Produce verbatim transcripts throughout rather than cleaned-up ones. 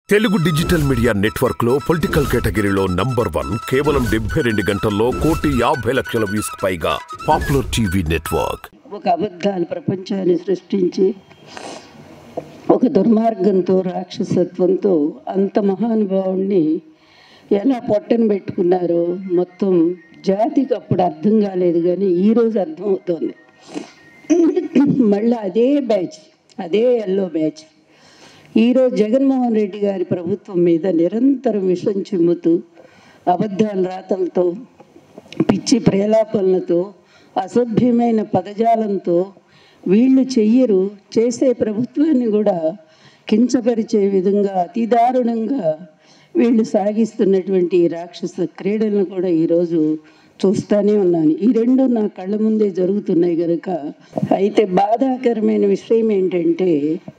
Telugu digital media network లో political కేటగిరీలో number one కేవలం డెబ్బై రెండు గంటల్లో కోటి యాభై లక్షల వ్యూస్ పైగా పాపులర్ టీవీ నెట్వర్క్. ఒక అబద్ధాల ప్రపంచాన్ని సృష్టించి ఒక దుర్మార్గంతో రాక్షసత్వంతో అంత మహానుభావుణ్ణి ఎలా పొట్టను పెట్టుకున్నారో మొత్తం జాతికి అప్పుడు అర్థం కాలేదు, కానీ ఈరోజు అర్థమవుతోంది. మళ్ళీ అదే బ్యాచ్, అదే ఎల్లో బ్యాచ్ ఈరోజు జగన్మోహన్ రెడ్డి గారి ప్రభుత్వం మీద నిరంతరం విషం చిమ్ముతూ అబద్ధాల రాతలతో, పిచ్చి ప్రేలాపనలతో, అసభ్యమైన పదజాలంతో వీళ్ళు చెయ్యరు, చేసే ప్రభుత్వాన్ని కూడా కించపరిచే విధంగా అతి దారుణంగా వీళ్ళు సాగిస్తున్నటువంటి రాక్షస క్రీడలను కూడా ఈరోజు చూస్తూనే ఉన్నాను. ఈ రెండు నా కళ్ళ ముందే జరుగుతున్నాయి కనుక. అయితే బాధాకరమైన విషయం ఏంటంటే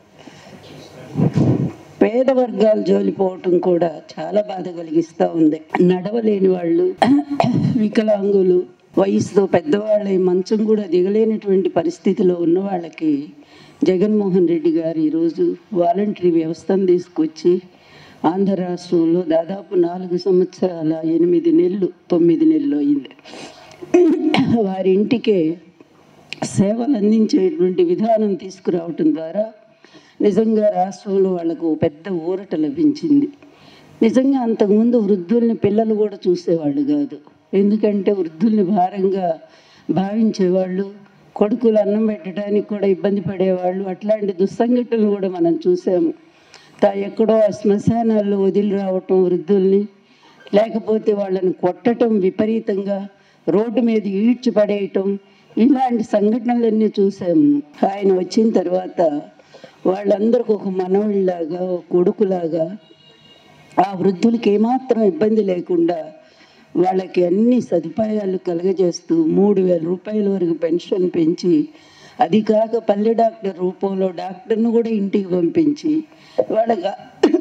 పేద వర్గాలు జోలిపోవటం కూడా చాలా బాధ కలిగిస్తూ ఉంది. నడవలేని వాళ్ళు, వికలాంగులు, వయసుతో పెద్దవాళ్ళ మంచం కూడా దిగలేనటువంటి పరిస్థితిలో ఉన్న వాళ్ళకి జగన్మోహన్ రెడ్డి గారు ఈరోజు వాలంటరీ వ్యవస్థను తీసుకొచ్చి ఆంధ్ర రాష్ట్రంలో దాదాపు నాలుగు సంవత్సరాల ఎనిమిది నెలలు తొమ్మిది నెలలు అయింది. వారి ఇంటికే సేవలు అందించేటువంటి విధానం తీసుకురావటం ద్వారా నిజంగా రాష్ట్రంలో వాళ్ళకు పెద్ద ఊరట లభించింది. నిజంగా అంతకుముందు వృద్ధుల్ని పిల్లలు కూడా చూసేవాళ్ళు కాదు, ఎందుకంటే వృద్ధుల్ని భారంగా భావించేవాళ్ళు, కొడుకులు అన్నం పెట్టడానికి కూడా ఇబ్బంది పడేవాళ్ళు. అట్లాంటి దుస్సంఘటనలు కూడా మనం చూసాము. తా ఎక్కడో శ్మశానాల్లో వదిలి రావటం వృద్ధుల్ని, లేకపోతే వాళ్ళని కొట్టడం విపరీతంగా, రోడ్డు మీద ఈడ్చి పడేయటం, ఇలాంటి సంఘటనలన్నీ చూసాము. ఆయన వచ్చిన తర్వాత వాళ్ళందరికీ ఒక మనవళ్ళలాగా, ఒక కొడుకులాగా ఆ వృద్ధులకి ఏమాత్రం ఇబ్బంది లేకుండా వాళ్ళకి అన్ని సదుపాయాలు కలుగజేస్తూ మూడు వేల రూపాయల వరకు పెన్షన్ పెంచి, అది కాక పల్లె డాక్టర్ రూపంలో డాక్టర్ను కూడా ఇంటికి పంపించి వాళ్ళకి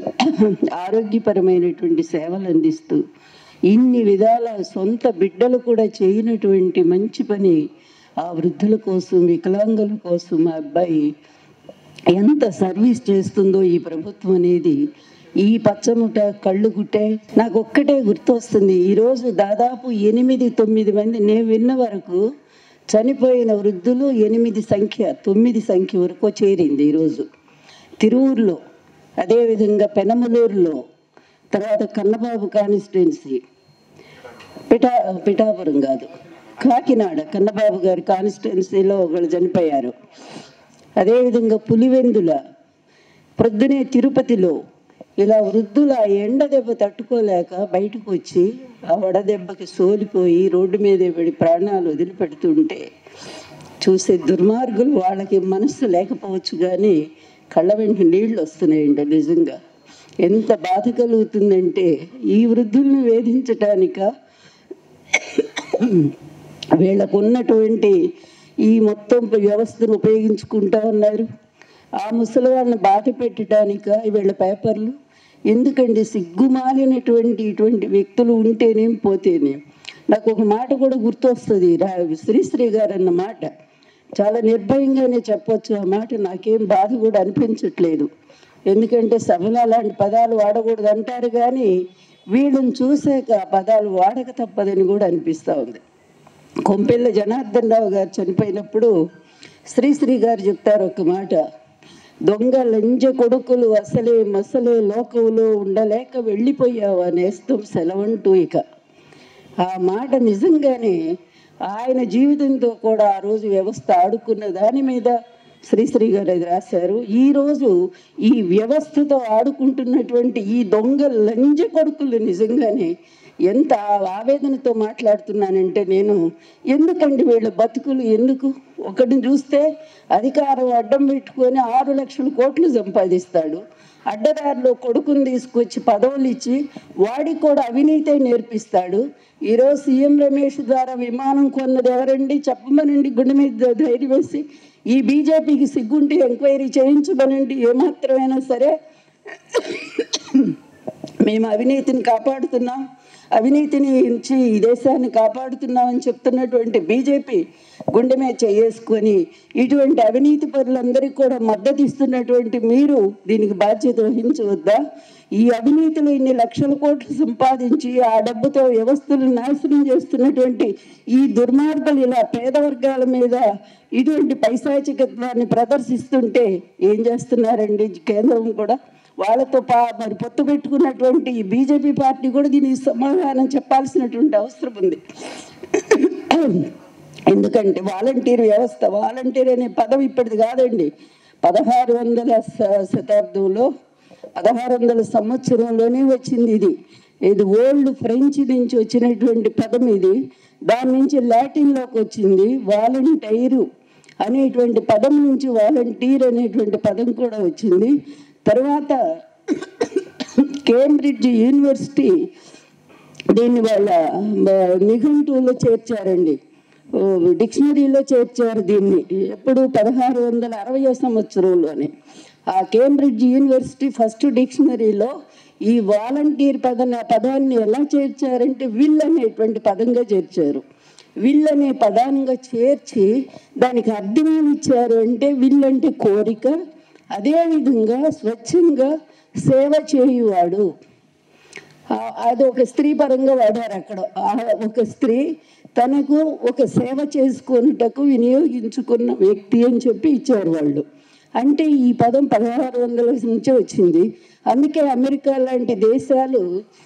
ఆరోగ్యపరమైనటువంటి సేవలు అందిస్తూ ఇన్ని విధాల సొంత బిడ్డలు కూడా చేయనటువంటి మంచి పని ఆ వృద్ధుల కోసం, వికలాంగుల కోసం మా అబ్బాయి ఎంత సర్వీస్ చేస్తుందో ఈ ప్రభుత్వం అనేది ఈ పచ్చముట కళ్ళు గుట్టే. నాకు ఒక్కటే గుర్తొస్తుంది, ఈరోజు దాదాపు ఎనిమిది తొమ్మిది మంది నేను విన్న వరకు చనిపోయిన వృద్ధులు ఎనిమిది సంఖ్య తొమ్మిది సంఖ్య వరకు చేరింది ఈరోజు. తిరువూరులో, అదేవిధంగా పెనమలూరులో, తర్వాత కన్నబాబు కాన్స్టిట్యున్సీ, పిఠా పిఠాపురం కాదు కాకినాడ కన్నబాబు గారి కాన్స్టిట్యున్సీలో ఒకళ్ళు చనిపోయారు. అదేవిధంగా పులివెందుల, ప్రొద్దునే తిరుపతిలో ఇలా వృద్ధులు ఆ ఎండ దెబ్బ తట్టుకోలేక బయటకు వచ్చి ఆ వడదెబ్బకి సోలిపోయి రోడ్డు మీదే పడి ప్రాణాలు వదిలిపెడుతుంటే చూసే దుర్మార్గులు వాళ్ళకి మనస్సు లేకపోవచ్చు, కానీ కళ్ళ వెంట నీళ్ళు వస్తున్నాయండి. నిజంగా ఎంత బాధ కలుగుతుందంటే ఈ వృద్ధుల్ని వేధించటానిక వీళ్ళకు ఉన్నటువంటి ఈ మొత్తం వ్యవస్థను ఉపయోగించుకుంటా ఉన్నారు. ఆ ముసలి వాళ్ళని బాధ పెట్టడానిక వీళ్ళ పేపర్లు ఎందుకండి? సిగ్గుమాలినటువంటి ఇటువంటి వ్యక్తులు ఉంటేనేం పోతేనేం. నాకు ఒక మాట కూడా గుర్తొస్తుంది, రా శ్రీశ్రీ గారు అన్న మాట. చాలా నిర్భయంగానే చెప్పొచ్చు ఆ మాట, నాకేం బాధ కూడా అనిపించట్లేదు. ఎందుకంటే సభలో అలాంటి పదాలు వాడకూడదు అంటారు, కానీ వీళ్ళని చూసాక ఆ పదాలు వాడక తప్పదని కూడా అనిపిస్తూ ఉంది. కొంపెల్ల జనార్దన్ రావు గారు చనిపోయినప్పుడు శ్రీశ్రీ గారు చెప్తారు ఒక మాట, దొంగ లంజ కొడుకులు అసలే మసలే లోకంలో ఉండలేక వెళ్ళిపోయావు నేస్తం సెలవంటూ. ఇక ఆ మాట నిజంగానే ఆయన జీవితంతో కూడా ఆ రోజు వ్యవస్థ ఆడుకున్న దాని మీద శ్రీశ్రీ గారు అది రాశారు. ఈరోజు ఈ వ్యవస్థతో ఆడుకుంటున్నటువంటి ఈ దొంగ లంజ కొడుకులు నిజంగానే ఎంత ఆవేదనతో మాట్లాడుతున్నానంటే నేను, ఎందుకండి వీళ్ళ బతుకులు ఎందుకు? ఒకటిని చూస్తే అధికారం అడ్డం పెట్టుకొని ఆరు లక్షల కోట్లు సంపాదిస్తాడు, అడ్డదారిలో కొడుకుని తీసుకొచ్చి పదవులు ఇచ్చి వాడికి కూడా అవినీతే నేర్పిస్తాడు. ఈరోజు సీఎం రమేష్ ద్వారా విమానం కొన్నది ఎవరండి? చెప్పమనండి, గుండె మీద ధైర్యం వేసి. ఈ బీజేపీకి సిగ్గుంటే ఎంక్వైరీ చేయించమనండి. ఏమాత్రమైనా సరే మేము అవినీతిని కాపాడుతున్నాం, అవినీతిని నుంచి ఈ దేశాన్ని కాపాడుతున్నామని చెప్తున్నటువంటి బీజేపీ గుండె మీద చేసుకొని ఇటువంటి అవినీతి పరులందరికీ కూడా మద్దతు ఇస్తున్నటువంటి మీరు దీనికి బాధ్యత వహించవద్దా? ఈ అవినీతిలో ఇన్ని లక్షల కోట్లు సంపాదించి ఆ డబ్బుతో వ్యవస్థలను నాశనం చేస్తున్నటువంటి ఈ దుర్మార్గులు ఇలా పేద వర్గాల మీద ఇటువంటి పైశాచికత్వాన్ని ప్రదర్శిస్తుంటే ఏం చేస్తున్నారండి కేంద్రం కూడా? వాళ్ళతో పా మరి పొత్తు పెట్టుకున్నటువంటి ఈ బీజేపీ పార్టీ కూడా దీనికి సమాధానం చెప్పాల్సినటువంటి అవసరం ఉంది. ఎందుకంటే వాలంటీర్ వ్యవస్థ, వాలంటీర్ అనే పదం ఇప్పటిది కాదండి. పదహారు వందల శతాబ్దంలో పదహారు వందల సంవత్సరంలోనే వచ్చింది ఇది. ఇది ఓల్డ్ ఫ్రెంచ్ నుంచి వచ్చినటువంటి పదం ఇది. దాని నుంచి లాటిన్లోకి వచ్చింది. వాలంటైరు అనేటువంటి పదం నుంచి వాలంటీర్ అనేటువంటి పదం కూడా వచ్చింది. తర్వాత కేంబ్రిడ్జ్ యూనివర్సిటీ దీన్ని వాళ్ళ నిఘంటువులో చేర్చారండి, డిక్షనరీలో చేర్చారు దీన్ని. ఎప్పుడు? పదహారు వందల అరవై సంవత్సరంలోనే. ఆ కేంబ్రిడ్జ్ యూనివర్సిటీ ఫస్ట్ డిక్షనరీలో ఈ వాలంటీర్ పద పదాన్ని ఎలా చేర్చారంటే విల్ అనేటువంటి పదంగా చేర్చారు. విల్ అనే పదాన్ని చేర్చి దానికి అర్థం ఏమి ఇచ్చారు అంటే, విల్ అంటే కోరిక, అదేవిధంగా స్వచ్ఛంగా సేవ చేయువాడు. అది ఒక స్త్రీ పరంగా వాడారు అక్కడ. ఒక స్త్రీ తనకు ఒక సేవ చేసుకున్నటకు వినియోగించుకున్న వ్యక్తి అని చెప్పి ఇచ్చారు వాళ్ళు. అంటే ఈ పదం పదహారు వందల నుంచి వచ్చింది. అందుకే అమెరికా లాంటి దేశాలు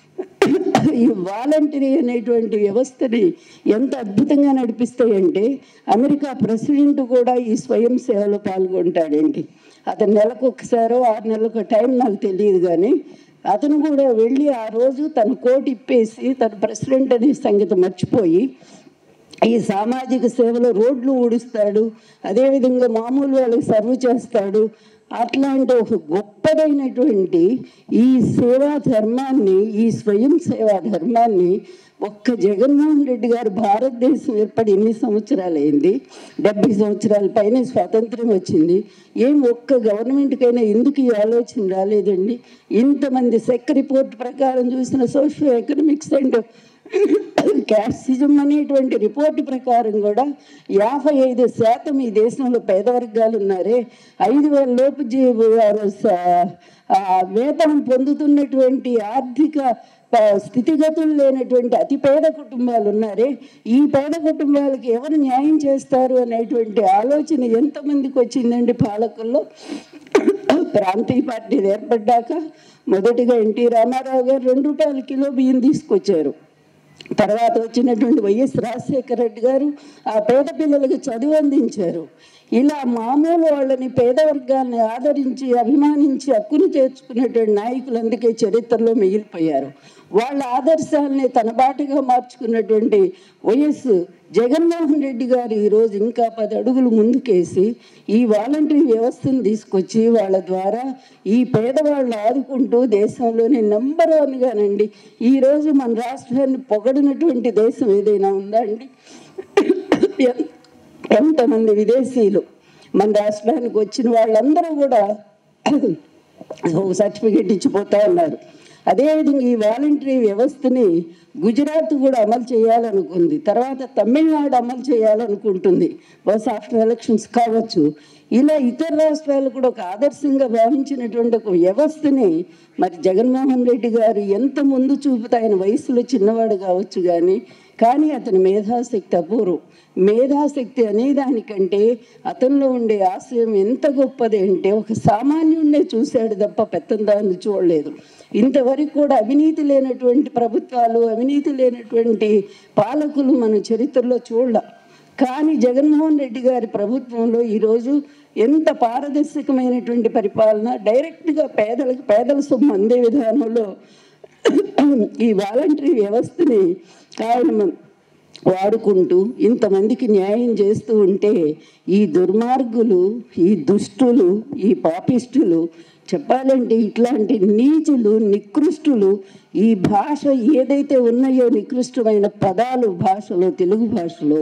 ఈ వాలంటరీ అనేటువంటి వ్యవస్థని ఎంత అద్భుతంగా నడిపిస్తాయంటే, అమెరికా ప్రెసిడెంట్ కూడా ఈ స్వయం సేవలో పాల్గొంటాడండి. అతను నెలకు ఒకసారో ఆరు నెలలకు టైం నాకు తెలియదు, కానీ అతను కూడా వెళ్ళి ఆ రోజు తన కోట్ ఇప్పేసి తన ప్రెసిడెంట్ అనే సంగతి మర్చిపోయి ఈ సామాజిక సేవలో రోడ్లు ఊడుస్తాడు, అదేవిధంగా మామూలు వాళ్ళకి సర్వ్ చేస్తాడు. అట్లాంటి ఒక గొప్పదైనటువంటి ఈ సేవా ధర్మాన్ని, ఈ స్వయం సేవా ధర్మాన్ని ఒక్క జగన్మోహన్ రెడ్డి గారు భారతదేశం ఏర్పడి ఎన్ని సంవత్సరాలు అయింది? డెబ్బై సంవత్సరాల పైన స్వాతంత్రం వచ్చింది. ఏం ఒక్క గవర్నమెంట్కైనా ఎందుకు ఈ ఆలోచన రాలేదండి? ఇంతమంది సెక్ రిపోర్ట్ ప్రకారం చూసిన సోషియో ఎకనామిక్స్ అండ్ క్యాస్టిజం అనేటువంటి రిపోర్టు ప్రకారం కూడా యాభై ఐదు శాతం ఈ దేశంలో పేద వర్గాలు ఉన్నారే. ఐదు వేల లోపు వేతనం పొందుతున్నటువంటి ఆర్థిక స్థితిగతులు లేనటువంటి అతి పేద కుటుంబాలు ఉన్నారే. ఈ పేద కుటుంబాలకి ఎవరు న్యాయం చేస్తారు అనేటువంటి ఆలోచన ఎంతమందికి వచ్చిందండి పాలకుల్లో? ప్రాంతీయ పార్టీలు ఏర్పడ్డాక మొదటిగా ఎన్టీ రామారావు గారు రెండు రూపాయల కిలో బియ్యం తీసుకొచ్చారు. తర్వాత వచ్చినటువంటి వైఎస్ రాజశేఖర రెడ్డి గారు ఆ పేద పిల్లలకు చదువు అందించారు. ఇలా మామూలు వాళ్ళని, పేద వర్గాన్ని ఆదరించి అభిమానించి హక్కును చేర్చుకునేటువంటి నాయకులు అందుకే చరిత్రలో మిగిలిపోయారు. వాళ్ళ ఆదర్శాలని తన బాటగా మార్చుకున్నటువంటి వైఎస్ జగన్మోహన్ రెడ్డి గారు ఈరోజు ఇంకా పది అడుగులు ముందుకేసి ఈ వాలంటరీ వ్యవస్థను తీసుకొచ్చి వాళ్ళ ద్వారా ఈ పేదవాళ్ళు ఆదుకుంటూ దేశంలోనే నెంబర్ వన్గానండి ఈరోజు మన రాష్ట్రాన్ని పొగడినటువంటి దేశం ఏదైనా ఉందా అండి? ఎంతమంది విదేశీయులు మన రాష్ట్రానికి వచ్చిన వాళ్ళందరూ కూడా సర్టిఫికేట్ ఇచ్చిపోతూ ఉన్నారు. అదేవిధంగా ఈ వాలంటరీ వ్యవస్థని గుజరాత్ కూడా అమలు చేయాలనుకుంది, తర్వాత తమిళనాడు అమలు చేయాలనుకుంటుంది, బస్ ఆఫ్టర్ ఎలక్షన్స్ కావచ్చు. ఇలా ఇతర రాష్ట్రాలు కూడా ఒక ఆదర్శంగా భావించినటువంటి ఒక వ్యవస్థని మరి జగన్మోహన్ రెడ్డి గారు ఎంత ముందు చూపుతా, ఆయన వయసులో చిన్నవాడు కావచ్చు కానీ కానీ అతని మేధాశక్తి అపూర్వం. మేధాశక్తి అనేదానికంటే అతనిలో ఉండే ఆశయం ఎంత గొప్పది అంటే, ఒక సామాన్యుడినే చూశాడు తప్ప పెత్తందాన్ని చూడలేదు. ఇంతవరకు కూడా అవినీతి లేనటువంటి ప్రభుత్వాలు, అవినీతి లేనటువంటి పాలకులు మన చరిత్రలో చూడాల. కానీ జగన్మోహన్ రెడ్డి గారి ప్రభుత్వంలో ఈరోజు ఎంత పారదర్శకమైనటువంటి పరిపాలన, డైరెక్ట్గా పేదలకు పేదల సొమ్ము అందే విధానంలో ఈ వాలంటరీ వ్యవస్థని ఆయన వాడుకుంటూ ఇంతమందికి న్యాయం చేస్తూ ఉంటే, ఈ దుర్మార్గులు, ఈ దుష్టులు, ఈ పాపిస్టులు, చెప్పాలంటే ఇట్లాంటి నీచులు, నికృష్టులు, ఈ భాష ఏదైతే ఉన్నాయో నికృష్టమైన పదాలు భాషలో, తెలుగు భాషలో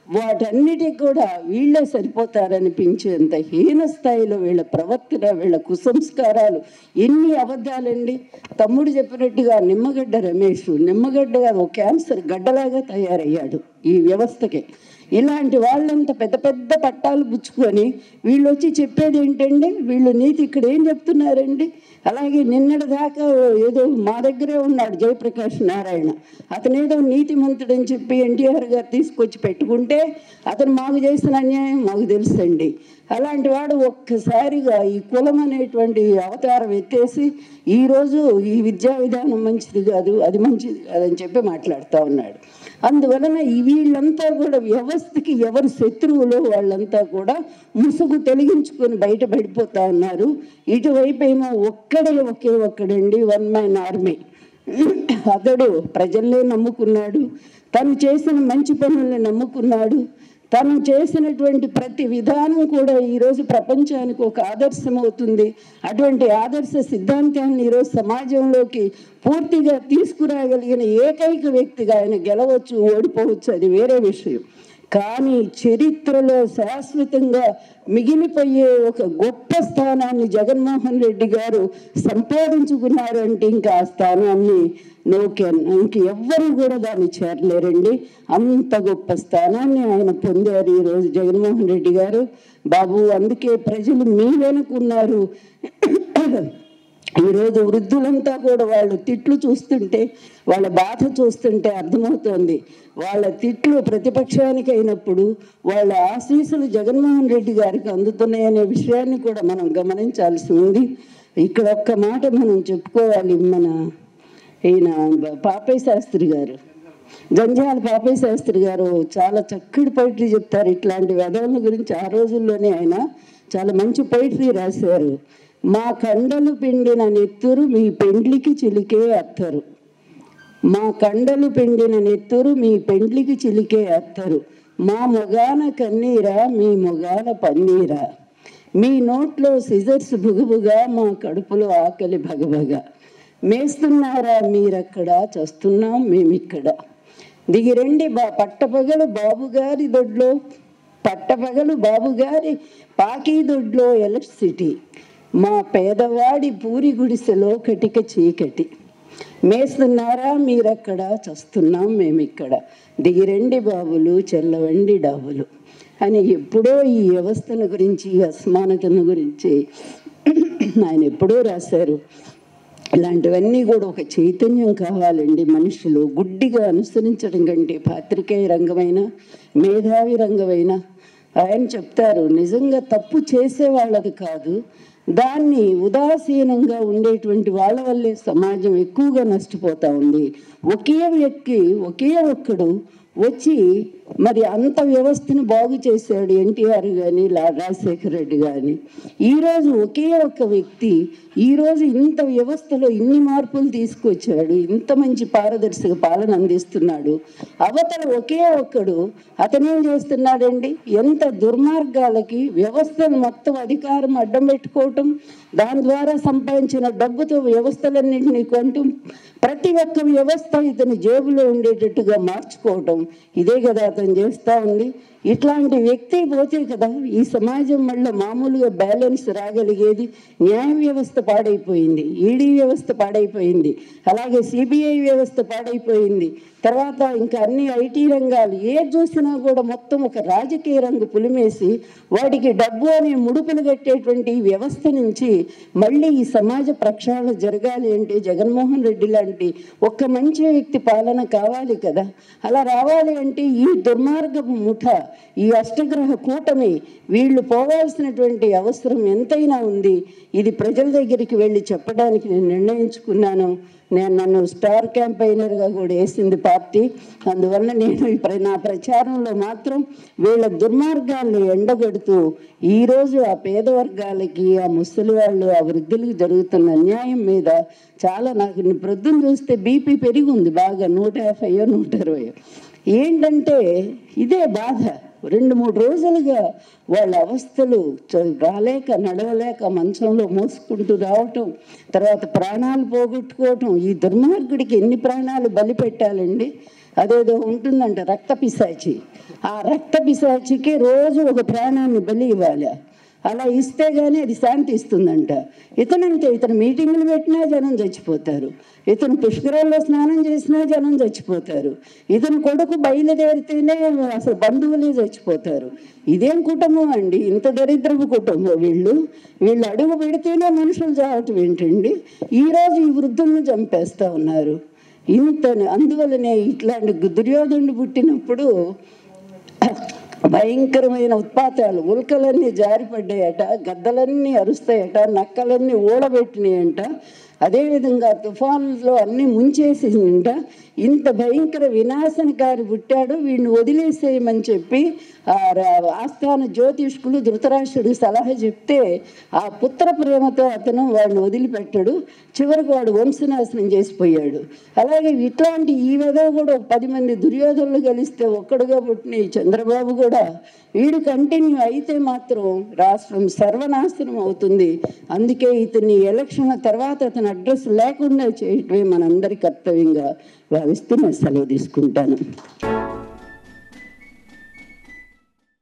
వాటన్నిటికి కూడా వీళ్ళే సరిపోతారనిపించేంత హీన స్థాయిలో వీళ్ళ ప్రవర్తన, వీళ్ళ కుసంస్కారాలు, ఎన్ని అబద్ధాలండి. తమ్ముడు చెప్పినట్టుగా నిమ్మగడ్డ రమేష్ నిమ్మగడ్డ ఒక క్యాన్సర్ గడ్డలాగా తయారయ్యాడు ఈ వ్యవస్థకి. ఇలాంటి వాళ్ళంతా పెద్ద పెద్ద పట్టాలు పుచ్చుకొని వీళ్ళు వచ్చి చెప్పేది ఏంటండి, వీళ్ళు నీతి ఇక్కడ ఏం చెప్తున్నారండి. అలాగే నిన్నటి దాకా ఏదో మా దగ్గరే ఉన్నాడు జయప్రకాష్ నారాయణ, అతనేదో నీతిమంతుడని చెప్పి ఎన్టీఆర్ గారు తీసుకొచ్చి పెట్టుకుంటే అతను మాకు చేసిన అన్యాయం మాకు తెలుసండి. అలాంటి వాడు ఒక్కసారిగా ఈ కులం అనేటువంటి అవతారం ఎత్తేసి ఈరోజు ఈ విద్యా విధానం మంచిది కాదు, అది మంచిది కాదని చెప్పి మాట్లాడుతూ ఉన్నాడు. అందువలన ఈ వీళ్ళంతా కూడా వ్యవస్థకి ఎవరు శత్రువులో వాళ్ళంతా కూడా ముసుగు తొలగించుకొని బయట పడిపోతా ఉన్నారు. ఇటువైపు ఏమో ఒక్కడే ఒకే ఒక్కడండి, వన్ మ్యాన్ ఆర్మీ. అతడు ప్రజల్నే నమ్ముకున్నాడు, తను చేసిన మంచి పనుల్ని నమ్ముకున్నాడు, తను చేసినటువంటి ప్రతి విధానం కూడా ఈరోజు ప్రపంచానికి ఒక ఆదర్శం అవుతుంది. అటువంటి ఆదర్శ సిద్ధాంతాన్ని ఈరోజు సమాజంలోకి పూర్తిగా తీసుకురాగలిగిన ఏకైక వ్యక్తిగా ఆయన గెలవచ్చు, ఓడిపోవచ్చు, అది వేరే విషయం. కానీ చరిత్రలో శాశ్వతంగా మిగిలిపోయే ఒక గొప్ప స్థానాన్ని జగన్మోహన్ రెడ్డి గారు సంపాదించుకున్నారు అంటే ఇంకా ఆ స్థానాన్ని నోకెన్ ఇంక ఎవ్వరు కూడా దాన్ని చేరలేరండి. అంత గొప్ప స్థానాన్ని ఆయన పొందారు ఈరోజు జగన్మోహన్ రెడ్డి గారు. బాబు, అందుకే ప్రజలు మీ వెనుకున్నారు. ఈరోజు వృద్ధులంతా కూడా వాళ్ళు తిట్లు చూస్తుంటే, వాళ్ళ బాధ చూస్తుంటే అర్థమవుతోంది. వాళ్ళ తిట్లు ప్రతిపక్షానికి అయినప్పుడు వాళ్ళ ఆశీస్సులు జగన్మోహన్ రెడ్డి గారికి అందుతున్నాయనే విషయాన్ని కూడా మనం గమనించాల్సి ఉంది. ఇక్కడ ఒక్క మాట మనం చెప్పుకోవాలి. మన ఈయన పాపయ్య శాస్త్రి గారు, జంజాల పాపయ్య శాస్త్రి గారు చాలా చక్కటి పొయిటరీ చెప్తారు. ఇట్లాంటి వెధవల గురించి ఆ రోజుల్లోనే ఆయన చాలా మంచి పొయిటరీ రాశారు. మా కండలు పిండిన నెత్తురు మీ పెండ్లికి చిలికే అత్తరు, మా కండలు పిండిన నెత్తురు మీ పెండ్లికి చిలికే అత్తరు, మా మొగాన కన్నీరా మీ మొగాన పన్నీరా, మీ నోట్లో సిజర్స్ బుగబుగా మా కడుపులో ఆకలి భగభగా, మేస్తున్నారా మీరక్కడ చస్తున్నాం మేమిక్కడ, దిగిరండి బా పట్టపగలు బాబుగారి దొడ్లో, పట్టపగలు బాబుగారి పాకీ దొడ్లో ఎలక్ట్రిసిటీ, మా పేదవాడి పూరి గుడిసెలో కటిక చీకటి, మేస్తున్నారా మీరక్కడ చస్తున్నాం మేమిక్కడ, దిగిరండి బాబులు చెల్లవండి డాబులు అని ఎప్పుడో ఈ వ్యవస్థల గురించి, అసమానతల గురించి ఆయన ఎప్పుడో రాశారు. ఇలాంటివన్నీ కూడా ఒక చైతన్యం కావాలండి మనుషులు. గుడ్డిగా అనుసరించడం కంటే పాత్రికేయ రంగమైన, మేధావి రంగమైన ఆయన చెప్తారు, నిజంగా తప్పు చేసే వాళ్ళది కాదు, దాన్ని ఉదాసీనంగా ఉండేటువంటి వాళ్ళ వల్లే సమాజం ఎక్కువగా నష్టపోతూ ఉంది. ఒకే వ్యక్తి, ఒకే ఒక్కడు వచ్చి మరి అంత వ్యవస్థను బాగు చేశాడు ఎన్టీఆర్ కానీ రాజశేఖర రెడ్డి కానీ. ఈరోజు ఒకే ఒక్క వ్యక్తి ఈరోజు ఇంత వ్యవస్థలో ఇన్ని మార్పులు తీసుకొచ్చాడు, ఇంత మంచి పారదర్శక పాలన అందిస్తున్నాడు. అవతల ఒకే ఒక్కడు అతనేం చేస్తున్నాడండి, ఎంత దుర్మార్గాలకి వ్యవస్థను మొత్తం అధికారం అడ్డం పెట్టుకోవటం, దాని ద్వారా సంపాదించిన డబ్బుతో వ్యవస్థలన్నింటినీ కొంటూ ప్రతి ఒక్క వ్యవస్థ ఇతని జేబులో ఉండేటట్టుగా మార్చుకోవటం, ఇదే కదా అతను చేస్తూ ఉంది. ఇట్లాంటి వ్యక్తి పోతే కదా ఈ సమాజం మళ్ళీ మామూలుగా బ్యాలెన్స్ రాగలిగేది. న్యాయ వ్యవస్థ పాడైపోయింది, ఈడీ వ్యవస్థ పాడైపోయింది, అలాగే సిబిఐ వ్యవస్థ పాడైపోయింది. తర్వాత ఇంకా అన్ని ఐటీ రంగాలు ఏది చూసినా కూడా మొత్తం ఒక రాజకీయ రంగు పులిమేసి వాటికి డబ్బు అనే ముడుపులు కట్టేటువంటి వ్యవస్థ నుంచి మళ్ళీ ఈ సమాజ ప్రక్షాళన జరగాలి అంటే జగన్మోహన్ రెడ్డి లాంటి ఒక్క మంచి వ్యక్తి పాలన కావాలి కదా. అలా రావాలి అంటే ఈ దుర్మార్గపు ముఠ, ఈ అష్టగ్రహ కూటమి వీళ్ళు పోవాల్సినటువంటి అవసరం ఎంతైనా ఉంది. ఇది ప్రజల దగ్గరికి వెళ్ళి చెప్పడానికి నేను నిర్ణయించుకున్నాను. నేను నన్ను స్టార్ క్యాంపైనర్గా కూడా వేసింది పార్టీ. అందువల్ల నేను ఇప్పుడు నా ప్రచారంలో మాత్రం వీళ్ళ దుర్మార్గాల్ని ఎండగడుతూ ఈరోజు ఆ పేద వర్గాలకి, ఆ ముసలి వాళ్ళు, ఆ వృద్ధులకి జరుగుతున్న అన్యాయం మీద చాలా నాకు ప్రొద్దున చూస్తే బీపీ పెరిగి ఉంది బాగా, నూట యాభైయో నూట ఇరవయో. ఏంటంటే ఇదే బాధ. రెండు మూడు రోజులుగా వాళ్ళ అవస్థలు రాలేక, నడవలేక మంచంలో మోసుకుంటూ రావటం, తర్వాత ప్రాణాలు పోగొట్టుకోవటం. ఈ దుర్మార్గుడికి ఎన్ని ప్రాణాలు బలి పెట్టాలండి. అదేదో ఉంటుందంట రక్త పిశాచి. ఆ రక్త పిశాచికి రోజు ఒక ప్రాణాన్ని బలి ఇవ్వాలి. అలా ఇస్తే కానీ అది శాంతి ఇస్తుందంట. ఇతనంటే ఇతను మీటింగులు పెట్టినా జనం చచ్చిపోతారు, ఇతను పుష్కరాల్లో స్నానం చేసినా జనం చచ్చిపోతారు, ఇతను కొడుకు బయలుదేరితేనే అసలు బంధువులే చచ్చిపోతారు. ఇదేం కుటుంబం అండి, ఇంత దరిద్రపు కుటుంబం. వీళ్ళు వీళ్ళు అడుగు పెడితేనే మనుషులు చావటం ఏంటండి? ఈరోజు ఈ వృద్ధులను చంపేస్తూ ఉన్నారు. ఇంత అందువల్లనే ఇట్లాంటి దుర్యోధనుడు పుట్టినప్పుడు భయంకరమైన ఉత్పాతాలు, ఉల్కలన్నీ జారిపడ్డాయట, గద్దలన్నీ అరుస్తాయట, నక్కలన్నీ ఊడబెట్టినాయంట, అదేవిధంగా తుఫాన్లో అన్నీ ముంచేసిందంట. ఇంత భయంకర వినాశనకారి పుట్టాడు, వీడిని వదిలేసేయమని చెప్పి ఆ ఆస్థాన జ్యోతిష్కులు ధృతరాష్ట్రుడు సలహా చెప్తే ఆ పుత్ర ప్రేమతో అతను వాడిని వదిలిపెట్టాడు. చివరికి వాడు వంశనాశనం చేసిపోయాడు. అలాగే ఇట్లాంటి ఈ విధంగా కూడా ఒక పది మంది దుర్యోధనులు కలిస్తే ఒక్కడుగా పుట్టిన ఈ చంద్రబాబు కూడా వీడు కంటిన్యూ అయితే మాత్రం రాష్ట్రం సర్వనాశనం అవుతుంది. అందుకే ఇతన్ని ఎలక్షన్ల తర్వాత అతని అడ్రస్ లేకుండా చేయటమే మనందరి కర్తవ్యంగా భావిస్తూ నేను సెలవు తీసుకుంటాను.